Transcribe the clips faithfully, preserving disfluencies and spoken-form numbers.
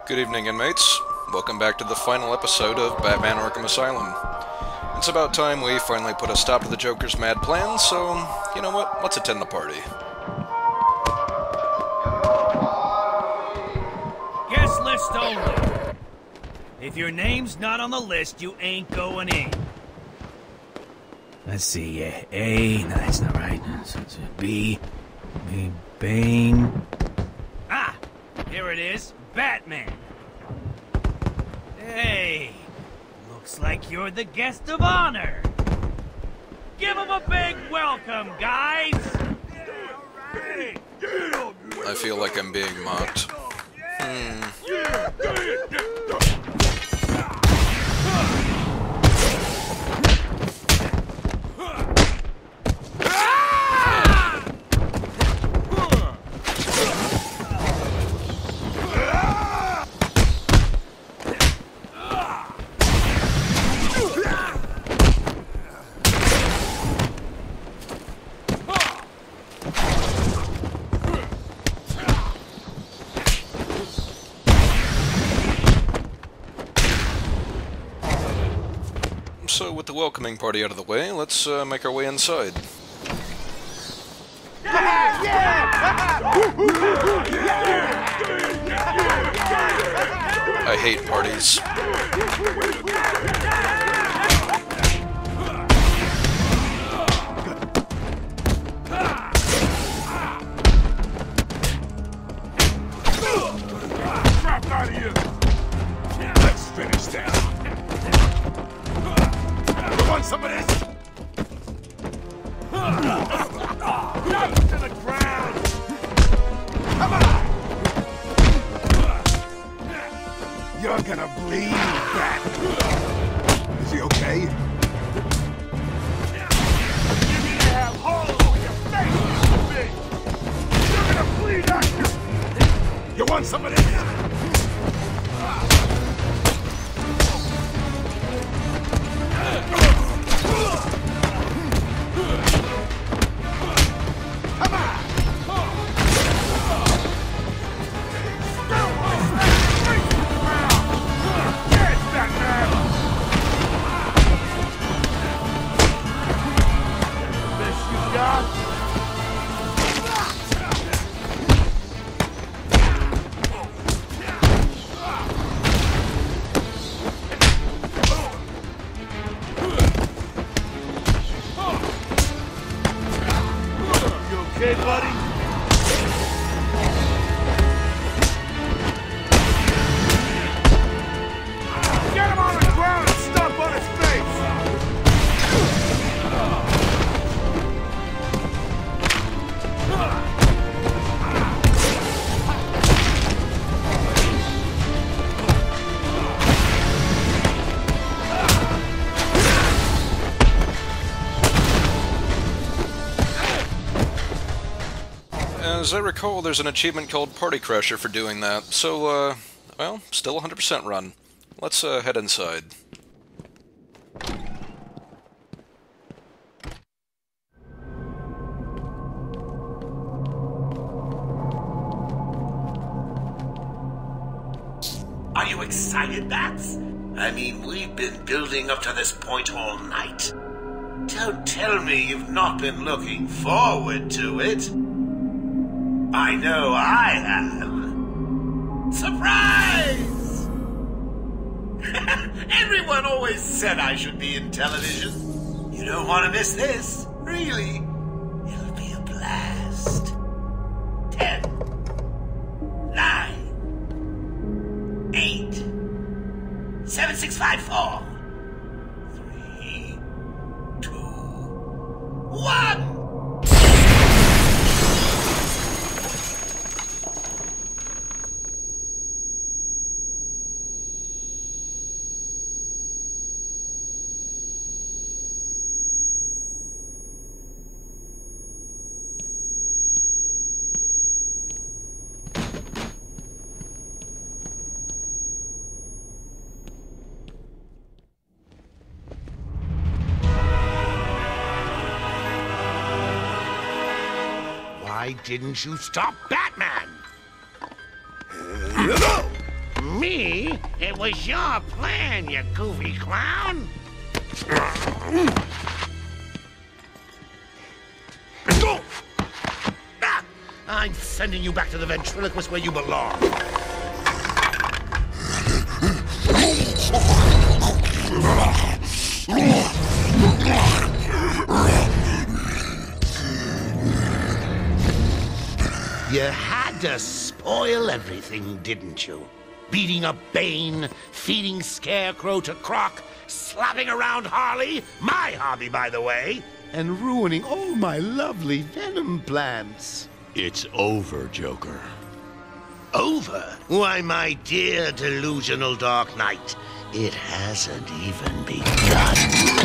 Good evening, inmates. Welcome back to the final episode of Batman Arkham Asylum. It's about time we finally put a stop to the Joker's mad plans, so, you know what? Let's attend the party. Guest list only. If your name's not on the list, you ain't going in. Let's see, uh, A, no, that's not right. So it's a B, B, Bane. Ah, here it is, Batman. Hey, looks like you're the guest of honor. Give him a big welcome, guys. I feel like I'm being mocked. Hmm. So, with the welcoming party out of the way, let's uh, make our way inside. I hate parties. Crap out of here! Let's finish that! Want some of this? Down to the ground! Come on! You're gonna bleed, Bat. Is he okay? You need to have holes where your face used to be! You're gonna bleed out! You want some of this? Okay, buddy? Get him on the ground and stomp on his face! As I recall, there's an achievement called Party Crasher for doing that, so, uh, well, still one hundred percent run. Let's, uh, head inside. Are you excited, Bats? I mean, we've been building up to this point all night. Don't tell me you've not been looking forward to it. I know I have. Surprise! Everyone always said I should be in television. You don't want to miss this, really. It'll be a blast. Ten. Nine. Eight. Seven, six, five, four. Three. Two. One! Why didn't you stop Batman? me. It was your plan, you goofy clown. Ah, I'm sending you back to the ventriloquist where you belong. You had to spoil everything, didn't you? Beating up Bane, feeding Scarecrow to Croc, slapping around Harley, my hobby, by the way, and ruining all my lovely Venom plants. It's over, Joker. Over? Why, my dear delusional Dark Knight, it hasn't even begun.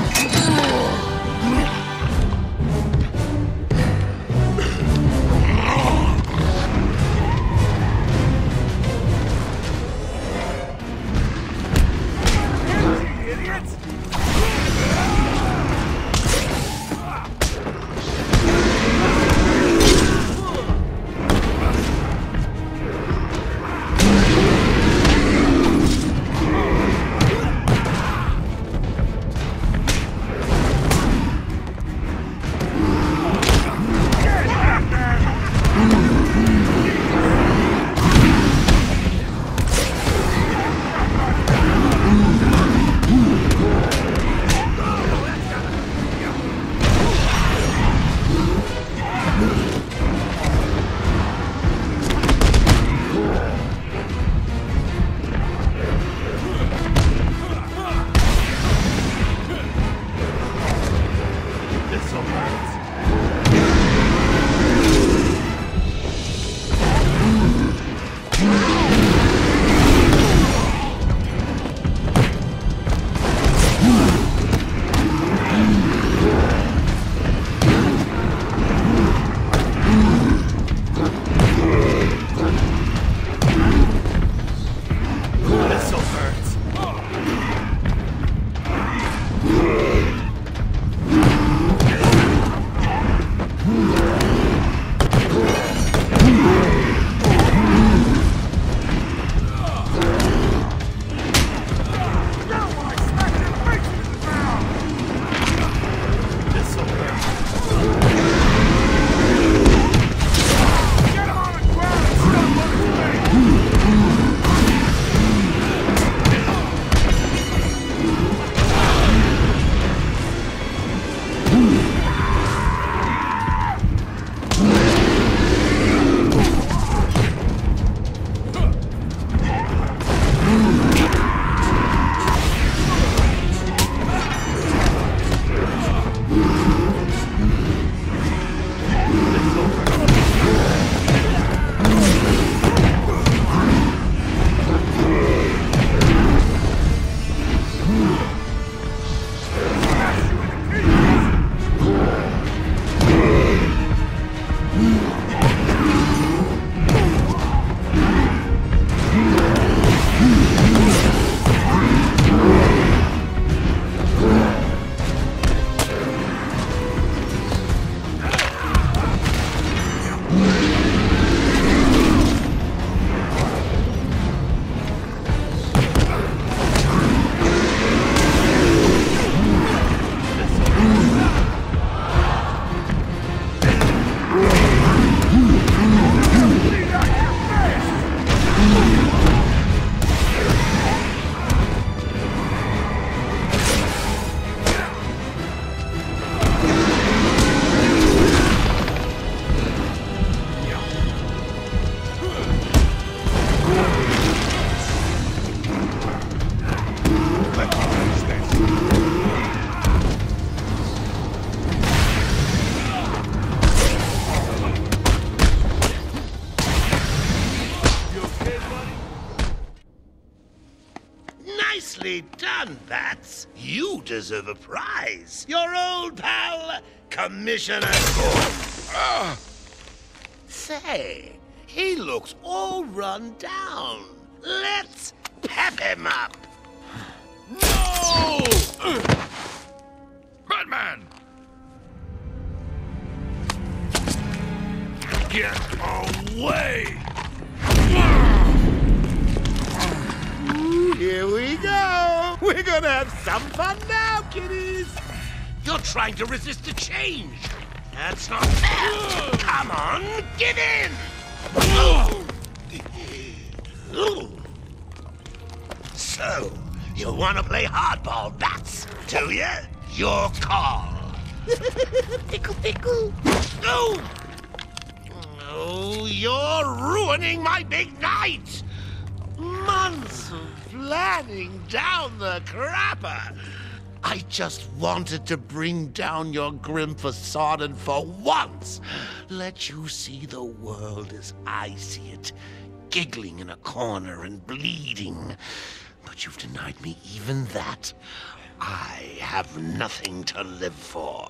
Nicely done, Bats. You deserve a prize. Your old pal, Commissioner Gordon. Ah! Say, he looks all run down. Let's pep him up. No! Batman! Get away! We're gonna have some fun now, kiddies! You're trying to resist the change. That's not fair. Come on, give in! So, you want to play hardball, bats, do you? Your call. Pickle, pickle. Oh! Oh, you're ruining my big night! Months of planning down the crapper. I just wanted to bring down your grim facade and for once let you see the world as I see it, giggling in a corner and bleeding. But you've denied me even that. I have nothing to live for.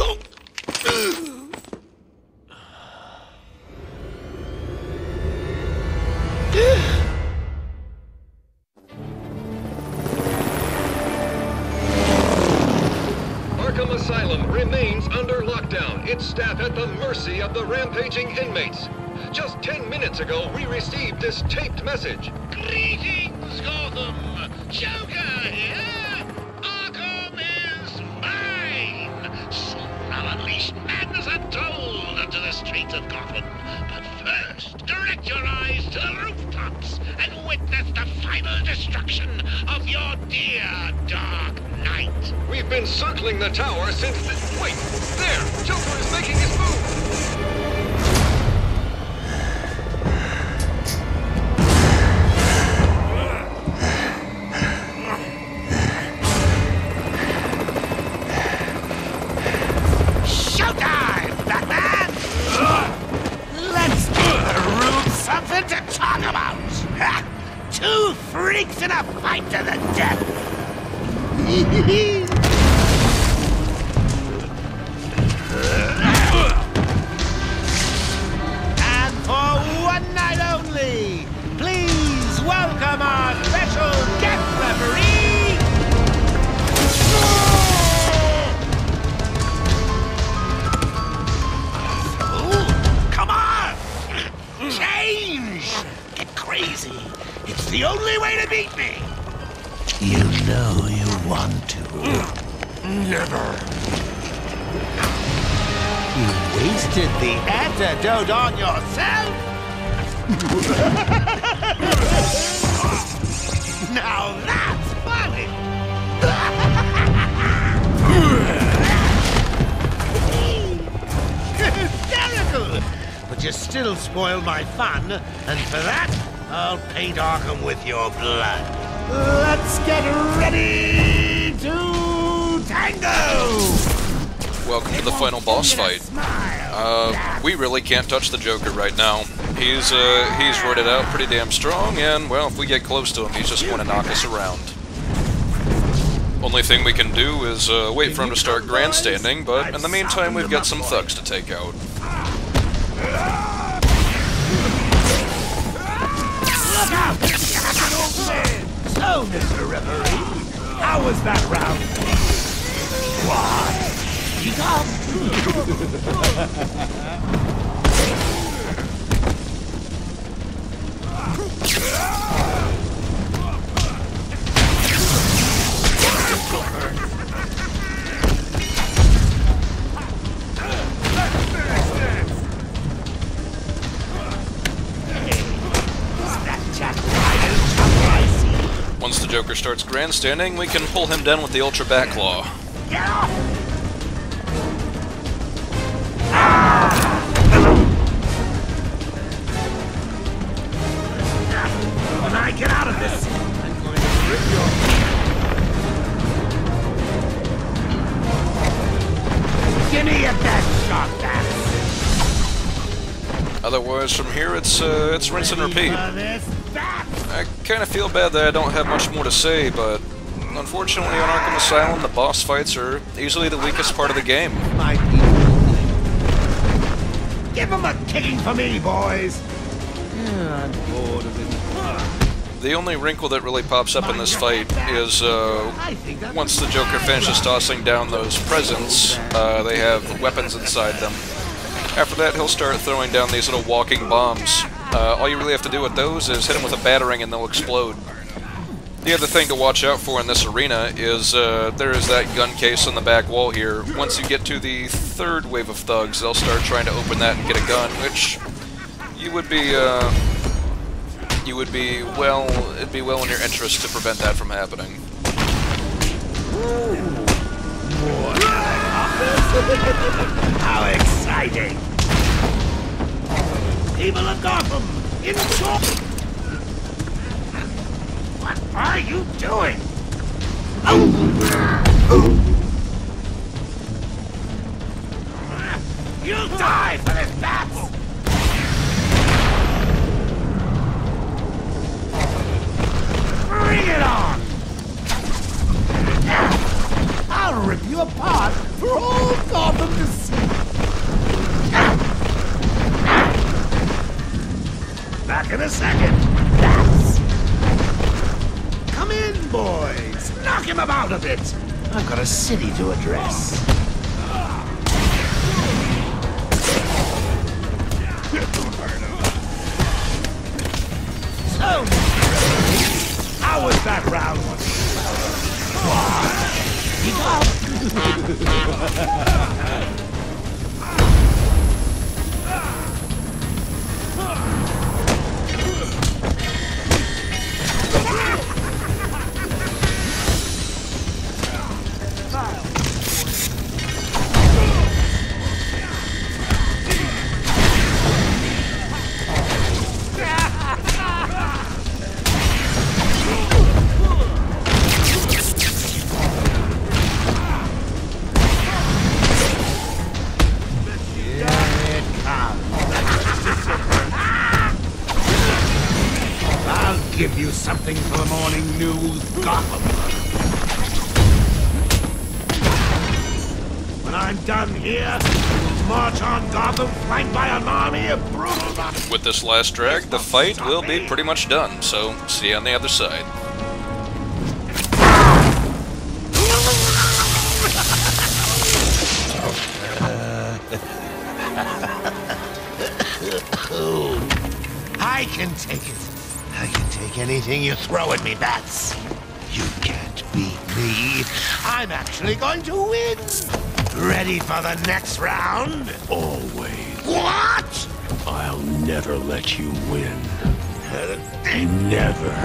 Arkham Asylum remains under lockdown, its staff at the mercy of the rampaging inmates. Just ten minutes ago, we received this taped message. Greetings, Gotham! Joker here! Arkham is mine! Soon I'll unleash madness untold onto the streets of Gotham. But first, direct your eyes to the rooftops and witness the final destruction of your dear Dark Knight. We've been circling the tower since the... Wait! There! Joker is making his move! Showtime, Batman! Let's give the room something to talk about! Ha! Two freaks in a fight to the death! And for one night only, please welcome our special guest referee, oh, come on! Change! Get crazy! It's the only way to beat me! You know you want to. Never. You wasted the antidote on yourself? Now that's funny! Hysterical! But you still spoiled my fun, and for that, I'll paint Arkham with your blood. Let's get ready to tango! Welcome to the final boss fight. Uh, we really can't touch the Joker right now. He's, uh, he's roided out pretty damn strong, and, well, if we get close to him, he's just going to knock us around. Only thing we can do is, uh, wait for him to start grandstanding, but in the meantime, we've got some thugs to take out. Look out! So, Mister Referee, how was that round? Why? You Once the Joker starts grandstanding, we can pull him down with the Ultra Batclaw. When I get out of this, I'm going to rip your... Give me your best shot, Bats! Otherwise, from here, it's, uh, it's rinse and repeat. I kind of feel bad that I don't have much more to say, but unfortunately on Arkham Asylum, the boss fights are easily the weakest part of the game. My people. Give them a kicking for me, boys! Yeah, I'm bored of it. The only wrinkle that really pops up in this fight is, uh, once the Joker finishes tossing down those presents, uh, they have weapons inside them. After that, he'll start throwing down these little walking bombs. Uh, all you really have to do with those is hit them with a battering and they'll explode. The other thing to watch out for in this arena is uh, there is that gun case on the back wall here. Once you get to the third wave of thugs, they'll start trying to open that and get a gun, which you would be, uh, you would be well, it'd be well in your interest to prevent that from happening. How exciting! People of Gotham, enjoy! What are you doing? You'll die for this battle! Bring it on! I'll rip you apart for all Gotham to see! Back in a second! That's... Come in, boys! Knock him about a bit! I've got a city to address. So, how was that round? Give you something for the morning news, Gotham. When I'm done here, march on Gotham flanked by an army of brutal... With this last drag, the fight will be pretty much done, so see you on the other side. I can take it. I can take anything you throw at me, Bats. You can't beat me. I'm actually going to win. Ready for the next round? Always. What? I'll never let you win. Never.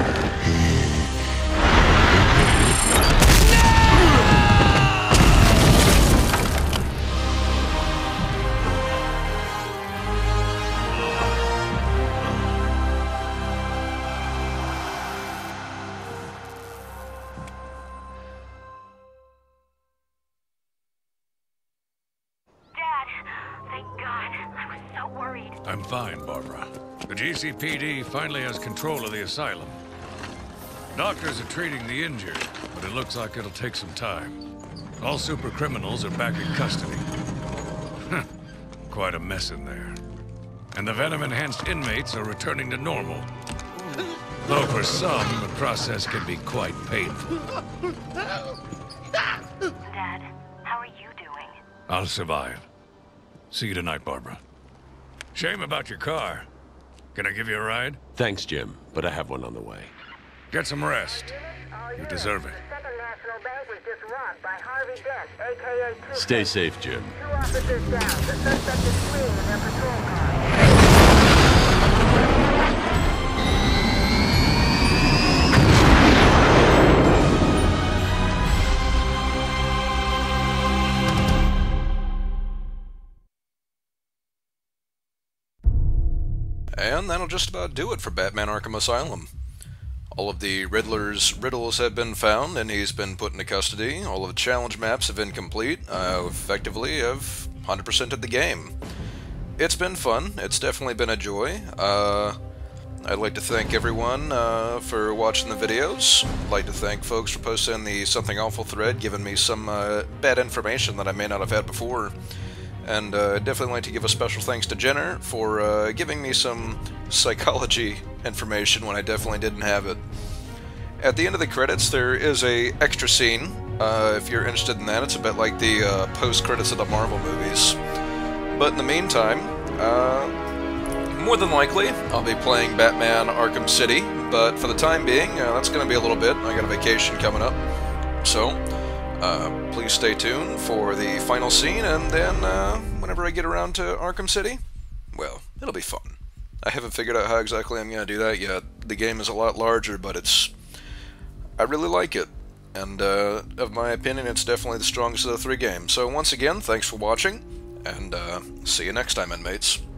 I'm fine, Barbara. The G C P D finally has control of the asylum. Doctors are treating the injured, but it looks like it'll take some time. All super criminals are back in custody. Quite a mess in there. And the venom-enhanced inmates are returning to normal. Though for some, the process can be quite painful. Dad, how are you doing? I'll survive. See you tonight, Barbara. Shame about your car. Can I give you a ride? Thanks, Jim, but I have one on the way. Get some rest. You deserve it. Second National Bank was just robbed by Harvey Dent, a k a. Two Stay safe, Jim. Two officers down. The suspect is fleeing in their patrol car. And that'll just about do it for Batman Arkham Asylum. All of the Riddler's riddles have been found, and he's been put into custody. All of the challenge maps have been complete. I effectively have one hundred percented the game. It's been fun. It's definitely been a joy. Uh, I'd like to thank everyone uh, for watching the videos. I'd like to thank folks for posting the Something Awful thread, giving me some uh, bad information that I may not have had before. And uh, I'd definitely like to give a special thanks to Jenner for uh, giving me some psychology information when I definitely didn't have it. At the end of the credits, there is a extra scene. Uh, if you're interested in that, it's a bit like the uh, post-credits of the Marvel movies. But in the meantime, uh, more than likely, I'll be playing Batman Arkham City, but for the time being, uh, that's going to be a little bit. I got a vacation coming up. So, uh, please stay tuned for the final scene, and then uh, whenever I get around to Arkham City, well, it'll be fun. I haven't figured out how exactly I'm going to do that yet. The game is a lot larger, but it's... I really like it. And, uh, of my opinion, it's definitely the strongest of the three games. So, once again, thanks for watching, and uh, see you next time, inmates.